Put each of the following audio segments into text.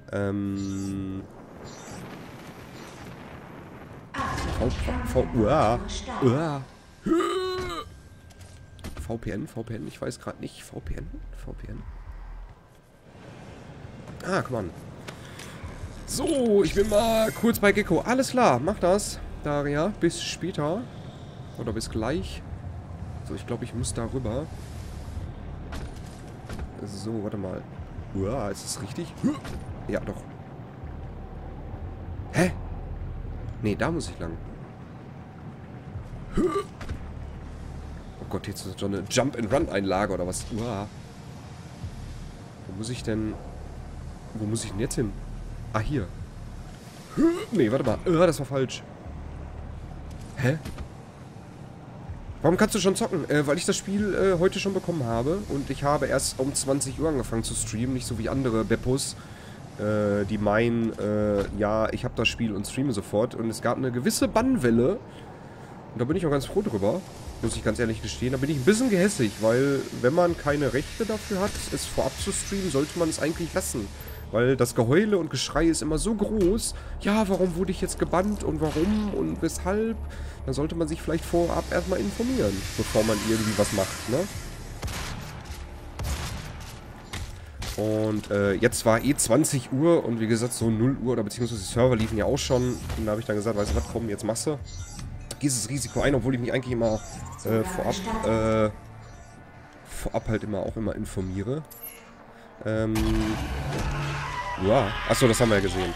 VPN, ich weiß gerade nicht. VPN. Ah, komm an. So, ich bin mal kurz bei Gecko. Alles klar, mach das, Daria. Bis später. Oder bis gleich. So, ich glaube, ich muss da rüber. So, warte mal. Uah, ist das richtig? Ja, doch. Hä? Nee, da muss ich lang. Oh Gott, jetzt ist so eine Jump-and-Run-Einlage oder was? Uah. Wo muss ich denn jetzt hin? Ah, hier. Nee, warte mal. Das war falsch. Hä? Warum kannst du schon zocken? Weil ich das Spiel heute schon bekommen habe. Und ich habe erst um 20 Uhr angefangen zu streamen. Nicht so wie andere Beppos, die meinen, ja, ich habe das Spiel und streame sofort. Und es gab eine gewisse Bannwelle. Und da bin ich auch ganz froh drüber. Muss ich ganz ehrlich gestehen. Da bin ich ein bisschen gehässig. Weil, wenn man keine Rechte dafür hat, es vorab zu streamen, sollte man es eigentlich lassen. Weil das Geheule und Geschrei ist immer so groß. Ja, warum wurde ich jetzt gebannt und warum und weshalb? Dann sollte man sich vielleicht vorab erstmal informieren, bevor man irgendwie was macht, ne? Und jetzt war eh 20 Uhr und wie gesagt so 0 Uhr oder beziehungsweise die Server liefen ja auch schon. Und da habe ich dann gesagt, weißt du was, komm, jetzt machst du. Gehst das Risiko ein, obwohl ich mich eigentlich immer vorab halt immer informiere. Ja. Achso, das haben wir ja gesehen.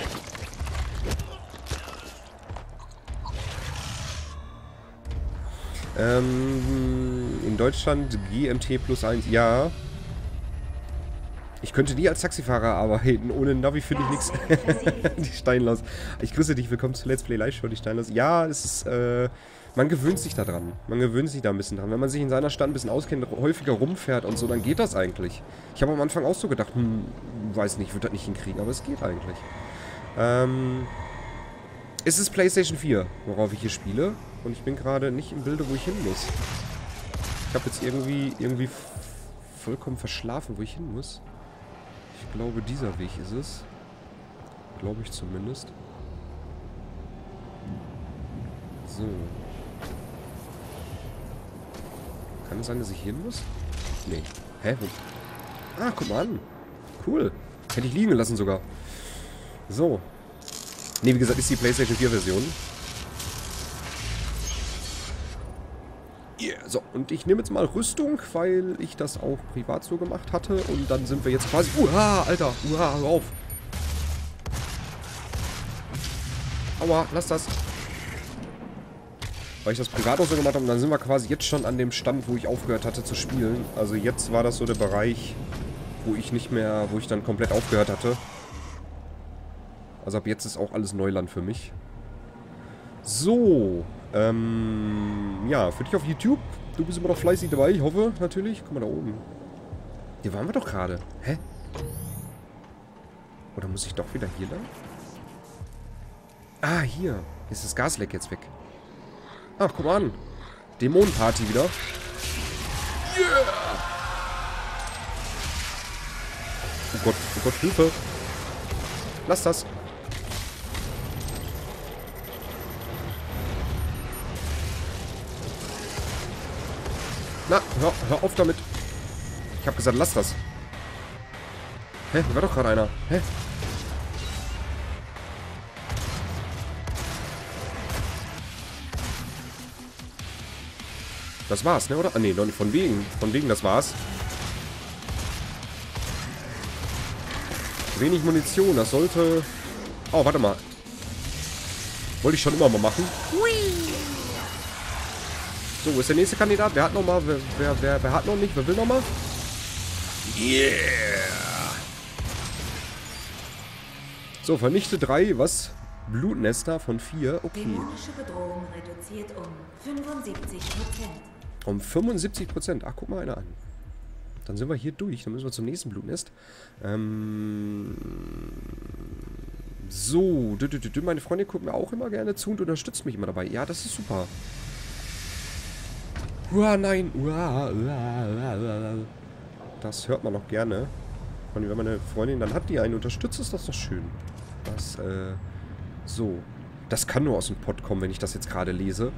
In Deutschland GMT +1. Ja. Ich könnte nie als Taxifahrer arbeiten. Ohne Navi finde ich nichts. Die Steinlaus. Ich grüße dich. Willkommen zu Let's Play Live Show, die Steinlaus. Ja, es ist, man gewöhnt sich da dran. Man gewöhnt sich da ein bisschen dran. Wenn man sich in seiner Stadt ein bisschen auskennt, häufiger rumfährt und so, dann geht das eigentlich. Ich habe am Anfang auch so gedacht, weiß nicht, ich würde das nicht hinkriegen, aber es geht eigentlich. Es ist PlayStation 4, worauf ich hier spiele. Und ich bin gerade nicht im Bilde, wo ich hin muss. Ich habe jetzt irgendwie vollkommen verschlafen, wo ich hin muss. Ich glaube, dieser Weg ist es. Glaube ich zumindest. So. Kann es sein, dass ich hier hin muss? Nee. Hä? Wo? Ah, guck mal an. Cool. Hätte ich liegen gelassen sogar. So. Nee, wie gesagt, ist die PlayStation 4 Version. Yeah. So, und ich nehme jetzt mal Rüstung, weil ich das auch privat so gemacht hatte. Und dann sind wir jetzt quasi... Alter. Hör auf. Aua, lass das. Weil ich das privat auch so gemacht habe. Und dann sind wir quasi jetzt schon an dem Stand, wo ich aufgehört hatte zu spielen. Also jetzt war das so der Bereich, wo ich dann komplett aufgehört hatte. Also ab jetzt ist auch alles Neuland für mich. So. Ja, für dich auf YouTube. Du bist immer noch fleißig dabei, ich hoffe, natürlich. Guck mal da oben. Hier waren wir doch gerade. Hä? Oder muss ich doch wieder hier lang? Ah, hier. Ist das Gasleck jetzt weg. Ach, guck mal an. Dämonenparty wieder. Yeah! Oh Gott, Hilfe. Lass das. Na, hör auf damit. Ich hab gesagt, lass das. Hä? Hier war doch gerade einer. Hä? Das war's, ne, oder? Ah, ne, noch nicht. Von wegen. Von wegen, das war's. Wenig Munition, das sollte... Oh, warte mal. Wollte ich schon immer mal machen. So, wo ist der nächste Kandidat? Wer hat noch mal? Wer hat noch nicht? Wer will noch mal? Yeah! So, vernichte 3, was? Blutnester von 4, okay. Dämonische Bedrohung reduziert um 75%. Um 75%. Ach, guck mal einer an. Dann sind wir hier durch. Dann müssen wir zum nächsten Blutnest. So. Meine Freundin guckt mir auch immer gerne zu und unterstützt mich immer dabei. Ja, das ist super. Nein. Das hört man noch gerne. Wenn meine Freundin dann hat, die einen unterstützt, ist das doch schön. Das, so. Das kann nur aus dem Pott kommen, wenn ich das jetzt gerade lese.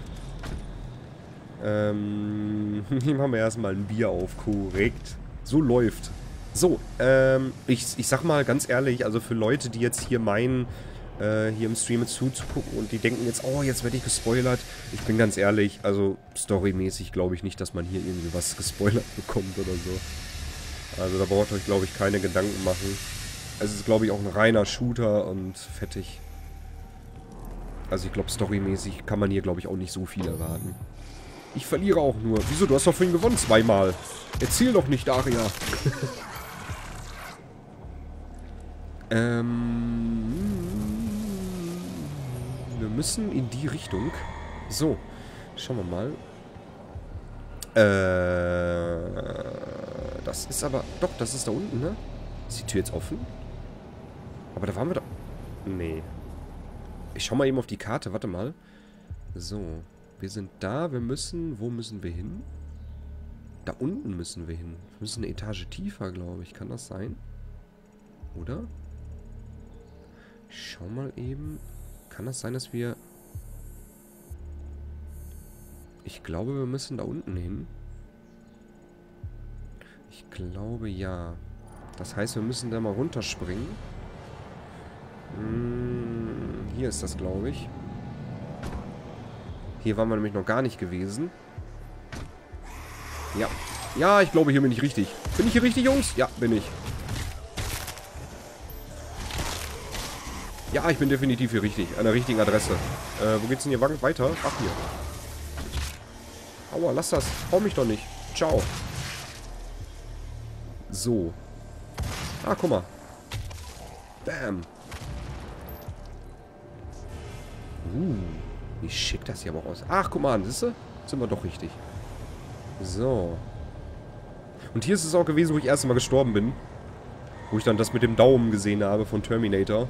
Hier machen wir erstmal ein Bier auf. Korrekt. So läuft. So, ich sag mal ganz ehrlich, also für Leute, die jetzt hier meinen, hier im Stream zuzugucken und die denken jetzt, oh, jetzt werde ich gespoilert. Ich bin ganz ehrlich, also storymäßig glaube ich nicht, dass man hier irgendwie was gespoilert bekommt oder so. Also da braucht ihr euch, glaube ich, keine Gedanken machen. Es ist, glaube ich, auch ein reiner Shooter und fertig. Also ich glaube, storymäßig kann man hier, glaube ich, auch nicht so viel erwarten. Ich verliere auch nur. Wieso? Du hast doch vorhin gewonnen zweimal. Erzähl doch nicht, Aria. Wir müssen in die Richtung. So, schauen wir mal. Das ist aber... Doch, das ist da unten, ne? Ist die Tür jetzt offen? Aber da waren wir doch... Nee. Ich schau mal eben auf die Karte, warte mal. So, wir sind da, wir müssen... Wo müssen wir hin? Da unten müssen wir hin. Wir müssen eine Etage tiefer, glaube ich. Kann das sein? Oder? Ich schau mal eben. Kann das sein, dass wir... Ich glaube, wir müssen da unten hin. Ich glaube, ja. Das heißt, wir müssen da mal runterspringen. Hier ist das, glaube ich. Hier waren wir nämlich noch gar nicht gewesen. Ja. Ja, ich glaube, hier bin ich richtig. Bin ich hier richtig, Jungs? Ja, bin ich. Ja, ich bin definitiv hier richtig. An der richtigen Adresse. Wo geht's denn hier weiter? Ach, hier. Aua, lass das. Hau mich doch nicht. Ciao. So. Ah, guck mal. Bam. Wie schick das hier aber aus. Ach, guck mal an, siehst du? Sind wir doch richtig. So. Und hier ist es auch gewesen, wo ich erst mal gestorben bin. Wo ich dann das mit dem Daumen gesehen habe von Terminator.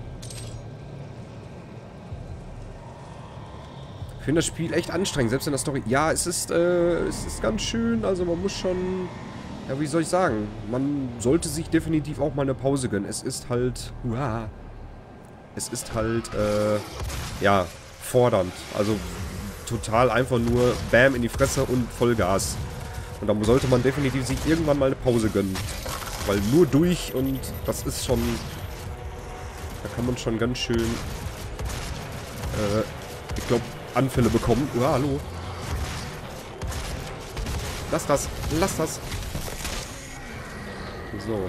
Ich finde das Spiel echt anstrengend, selbst in der Story. Ja, es ist ganz schön, also man muss schon... Ja, wie soll ich sagen? Man sollte sich definitiv auch mal eine Pause gönnen. Es ist halt... Es ist halt, ja, fordernd. Also total einfach nur Bam in die Fresse und Vollgas. Und da sollte man definitiv sich irgendwann mal eine Pause gönnen. Weil nur durch und das ist schon... Da kann man schon ganz schön... ich glaube... Anfälle bekommen. Hallo. Lass das. Lass das. So.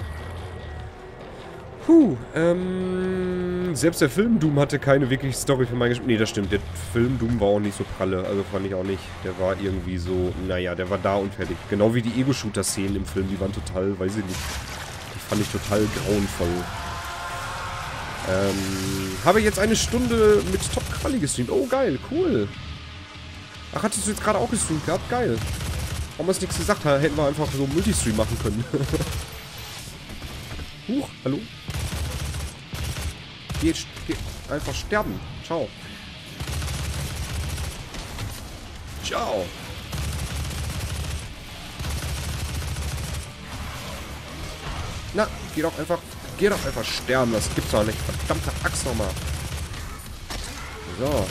Selbst der Film Doom hatte keine wirkliche Story für mein Geschmack. Nee, das stimmt. Der Film Doom war auch nicht so pralle. Also fand ich auch nicht. Der war irgendwie so, naja, der war da und fertig. Genau wie die Ego-Shooter-Szenen im Film. Die waren total, weiß ich nicht. Die fand ich total grauenvoll. Habe jetzt eine Stunde mit Top Quali gestreamt. Oh, geil, cool. Ach, hattest du jetzt gerade auch gestreamt gehabt? Geil. Warum hast du nichts gesagt? Hätten wir einfach so Multistream machen können. Huch, hallo? Geh einfach sterben. Ciao. Ciao. Na, geh doch einfach sterben. Das gibt's doch nicht. Verdammte Axt nochmal. So.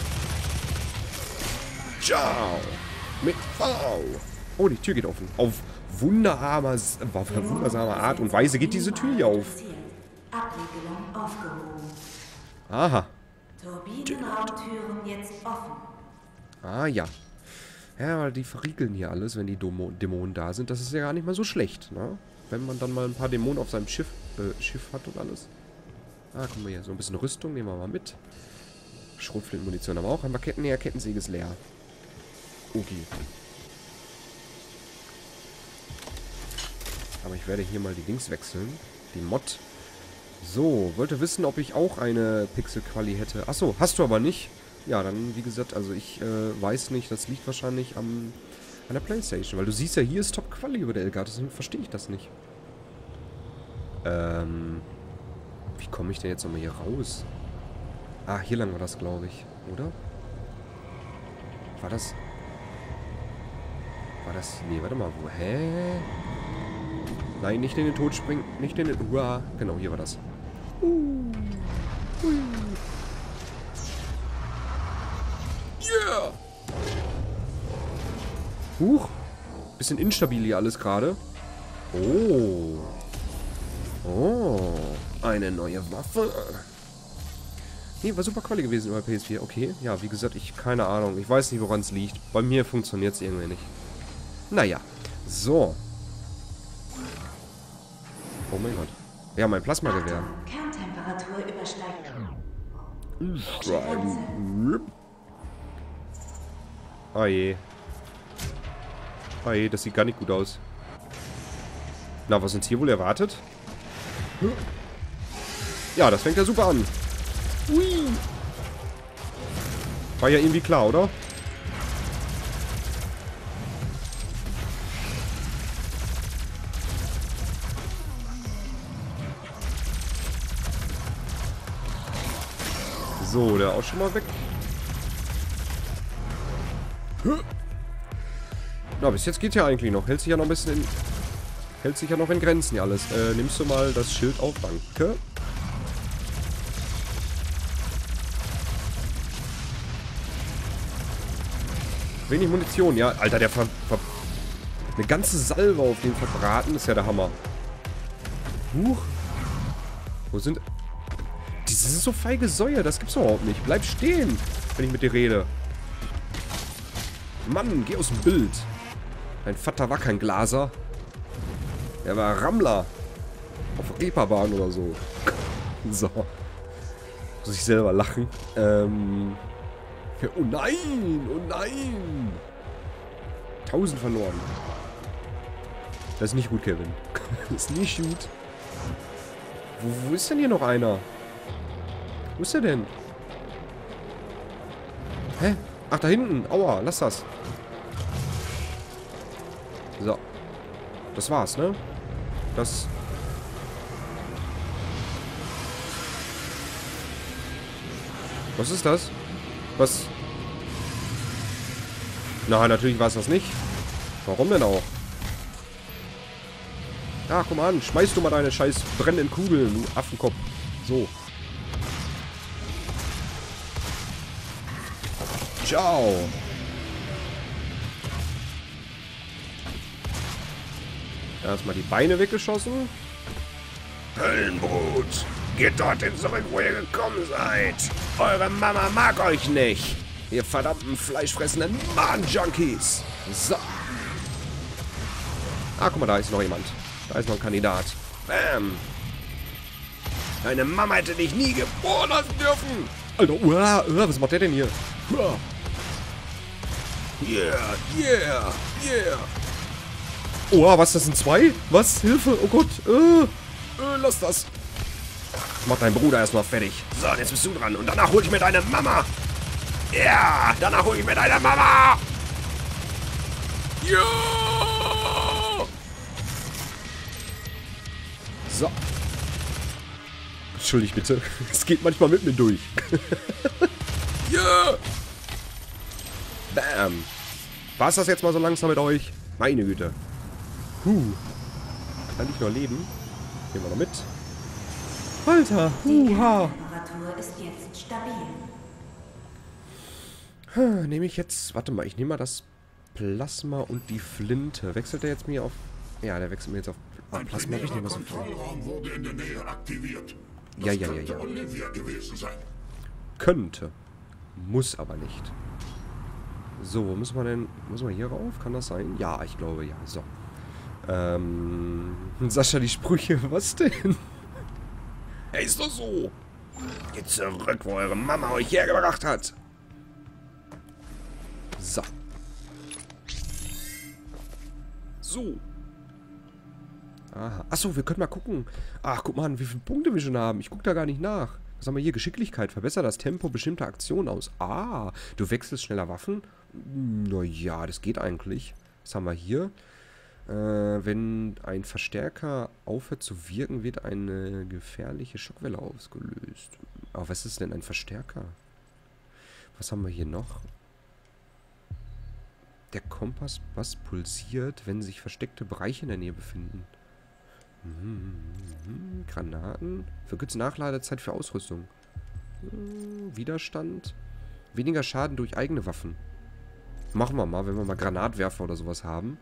Ciao. Mit V. Oh, die Tür geht offen. Auf wundersame Art und Weise geht diese Tür hier auf. Abriegelung aufgehoben. Aha. Turbinenraumtüren jetzt offen. Ah, ja. Ja, weil die verriegeln hier alles, wenn die Dämonen da sind. Das ist ja gar nicht mal so schlecht, ne? Wenn man dann mal ein paar Dämonen auf seinem Schiff hat und alles. Ah, guck mal hier. So ein bisschen Rüstung nehmen wir mal mit. Schrotflintenmunition haben wir auch. Haben wir Ketten? Ja, Kettensäge ist leer. Okay. Aber ich werde hier mal die Dings wechseln. Die Mod. So, wollte wissen, ob ich auch eine Pixel-Quali hätte. Achso, hast du aber nicht. Ja, dann, wie gesagt, also ich weiß nicht. Das liegt wahrscheinlich an der Playstation. Weil du siehst ja, hier ist Top-Quali über der Elgato. Deswegen verstehe ich das nicht. Wie komme ich denn jetzt nochmal hier raus? Ah, hier lang war das, glaube ich. Oder? War das... Nee, warte mal. Wo? Hä? Nein, nicht in den Tod springen. Nicht in den... Uah. Genau, hier war das. Yeah! Huch. Bisschen instabil hier alles gerade. Oh. Oh. Eine neue Waffe. Nee, war super Quali gewesen über PS4. Okay, ja, wie gesagt, keine Ahnung. Ich weiß nicht, woran es liegt. Bei mir funktioniert es irgendwie nicht. Naja. So. Oh mein Gott. Ja, mein Plasmagewehr. Kerntemperatur übersteigt. Oh je. Oh je, das sieht gar nicht gut aus. Na, was uns hier wohl erwartet? Ja, das fängt ja super an. Hui. War ja irgendwie klar, oder? So, der auch schon mal weg. Na, bis jetzt geht ja eigentlich noch. Hält sich ja noch ein bisschen in... Hält sich ja noch in Grenzen hier alles. Nimmst du mal das Schild auf, danke. Wenig Munition, ja. Alter, der eine ganze Salve auf den verbraten, ist ja der Hammer. Huch. Wo sind... Die sind so feige Säue, das gibt's überhaupt nicht. Bleib stehen, wenn ich mit dir rede. Mann, geh aus dem Bild. Dein Vater war kein Glaser. Er war Rammler. Auf Reeperbahn oder so. So. Muss ich selber lachen. Oh nein! Oh nein! 1000 verloren. Das ist nicht gut, Kevin. Das ist nicht gut. Wo ist denn hier noch einer? Wo ist der denn? Hä? Ach, da hinten. Aua, lass das. So. Das war's, ne? Das... Was ist das? Was? Na, natürlich war es das nicht. Warum denn auch? Ja, komm an. Schmeiß du mal deine scheiß brennenden Kugeln, du Affenkopf. So. Ciao. Erstmal die Beine weggeschossen. Höllenbrut. Geht dorthin zurück, wo ihr gekommen seid. Eure Mama mag euch nicht. Ihr verdammten fleischfressenden Mahn-Junkies. So. Ah, guck mal, da ist noch jemand. Da ist noch ein Kandidat. Bam. Deine Mama hätte dich nie geboren lassen dürfen. Alter, was macht der denn hier? Yeah, yeah, yeah. Oh, was, das sind zwei? Was? Hilfe, oh Gott. Lass das. Mach deinen Bruder erstmal fertig. So, jetzt bist du dran. Und danach hol ich mir deine Mama. Ja, yeah, danach hol ich mir deine Mama. Ja. So. Entschuldigt bitte. Es geht manchmal mit mir durch. Ja. Bam. War's das jetzt mal so langsam mit euch? Meine Güte. Kann ich noch leben? Gehen wir noch mit. Alter. Die Temperatur ist jetzt stabil. Nehme ich jetzt... Warte mal, ich nehme mal das Plasma und die Flinte. Wechselt der jetzt mir auf... Ja, der wechselt mir jetzt auf Plasma. Ich nehme was auf... Wurde in der Nähe aktiviert. Ja. Olivia gewesen sein. Könnte. Muss aber nicht. So, wo müssen wir denn... Müssen wir hier rauf? Kann das sein? Ja, ich glaube, ja. So. Sascha, die Sprüche. Was denn? Hey, ist doch so. Geht zurück, wo eure Mama euch hergebracht hat. So. So. Aha. Achso, wir können mal gucken. Ach, guck mal an, wie viele Punkte wir schon haben. Ich gucke da gar nicht nach. Was haben wir hier? Geschicklichkeit. Verbessert das Tempo bestimmter Aktionen aus. Ah, du wechselst schneller Waffen. Naja, das geht eigentlich. Was haben wir hier? Wenn ein Verstärker aufhört zu wirken, wird eine gefährliche Schockwelle ausgelöst. Aber was ist denn ein Verstärker? Was haben wir hier noch? Der Kompassbass pulsiert, wenn sich versteckte Bereiche in der Nähe befinden. Granaten. Verkürzte Nachladezeit für Ausrüstung. Widerstand. Weniger Schaden durch eigene Waffen. Machen wir mal, wenn wir mal Granatwerfer oder sowas haben.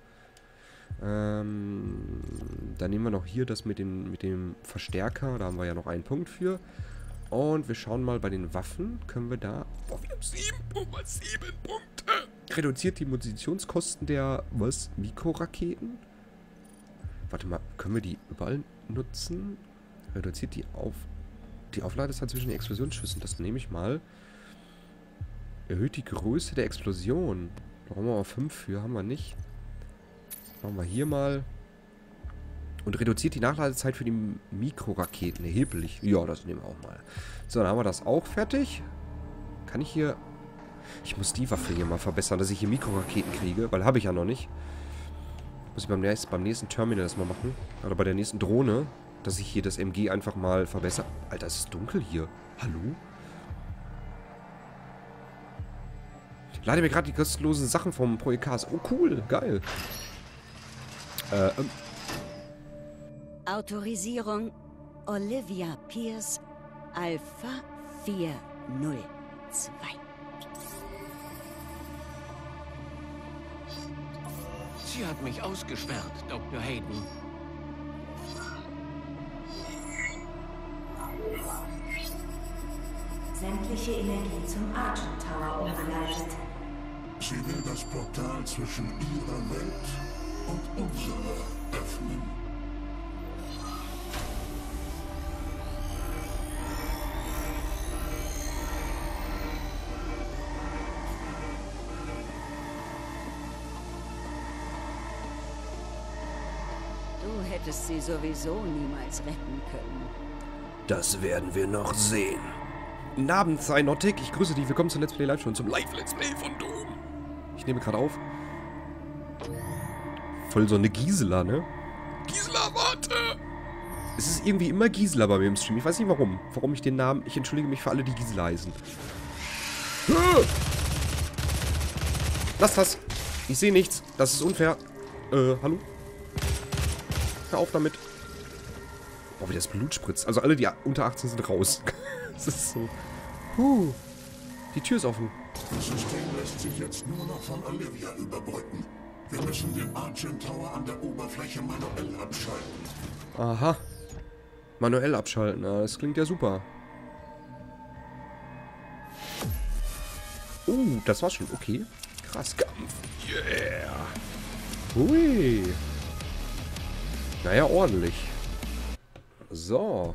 Dann nehmen wir noch hier das mit dem Verstärker. Da haben wir ja noch einen Punkt für. Und wir schauen mal bei den Waffen. Können wir da... Boah, wir haben 7 Punkte. Reduziert die Munitionskosten der... Was? Mikroraketen? Warte mal, können wir die überall nutzen? Reduziert die Aufladezeit zwischen den Explosionsschüssen. Das nehme ich mal. Erhöht die Größe der Explosion. Da brauchen wir aber 5 für. Haben wir nicht. Machen wir hier mal. Und reduziert die Nachladezeit für die Mikroraketen erheblich. Ja, das nehmen wir auch mal. So, dann haben wir das auch fertig. Kann ich hier... Ich muss die Waffe hier mal verbessern, dass ich hier Mikroraketen kriege. Weil habe ich ja noch nicht. Muss ich beim nächsten Terminal das mal machen. Oder bei der nächsten Drohne. Dass ich hier das MG einfach mal verbessere. Alter, es ist dunkel hier. Hallo? Ich lade mir gerade die kostenlosen Sachen vom Projekas. Oh, cool. Geil. Autorisierung Olivia Pierce Alpha 402. Sie hat mich ausgesperrt, Dr. Hayden. Sämtliche Energie zum Argent Tower umgeleitet. Sie will das Portal zwischen ihrer Welt und unserer öffnen. Du hättest sie sowieso niemals retten können. Das werden wir noch sehen. Guten Abend, Cynotic. Ich grüße dich. Willkommen zum Let's Play Live Show und zum Live-Let's Play von Doom. Ich nehme gerade auf. Voll so eine Gisela, ne? Gisela, warte! Es ist irgendwie immer Gisela bei mir im Stream. Ich weiß nicht warum. Warum ich den Namen... Ich entschuldige mich für alle, die Gisela heißen. Lass das. Ich sehe nichts. Das ist unfair. Hallo? Hör auf damit. Boah, wie das Blut spritzt. Also alle, die unter 18 sind, raus. Das ist so... Die Tür ist offen. Das System lässt sich jetzt nur noch von Olivia überbrücken. Wir müssen den Argent Tower an der Oberfläche manuell abschalten. Aha. Manuell abschalten. Ja, das klingt ja super. Das war's schon. Okay. Krass. Kampf. Yeah. Hui. Naja, ordentlich. So.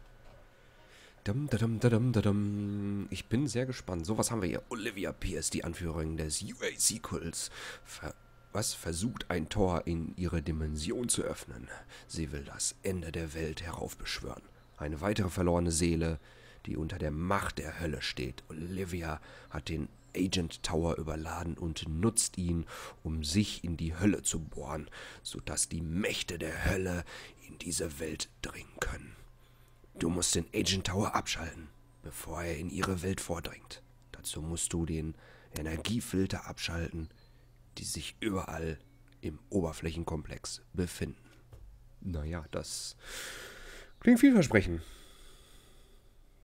Ich bin sehr gespannt. So, was haben wir hier? Olivia Pierce, die Anführerin des UAC-Kults. Versucht ein Tor in ihre Dimension zu öffnen. Sie will das Ende der Welt heraufbeschwören. Eine weitere verlorene Seele, die unter der Macht der Hölle steht. Olivia hat den Agent Tower überladen und nutzt ihn, um sich in die Hölle zu bohren, sodass die Mächte der Hölle in diese Welt dringen können. Du musst den Agent Tower abschalten, bevor er in ihre Welt vordringt. Dazu musst du den Energiefilter abschalten, die sich überall im Oberflächenkomplex befinden. Naja, das klingt vielversprechend.